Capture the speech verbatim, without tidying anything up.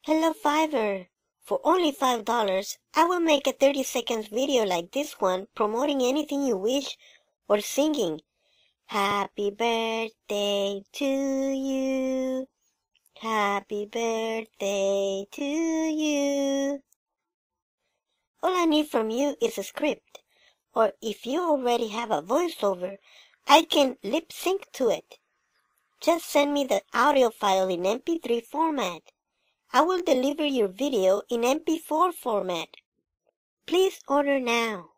Hello Fiverr! For only five dollars, I will make a thirty seconds video like this one promoting anything you wish or singing. Happy birthday to you. Happy birthday to you. All I need from you is a script, or if you already have a voiceover, I can lip sync to it. Just send me the audio file in M P three format. I will deliver your video in M P four format. Please order now.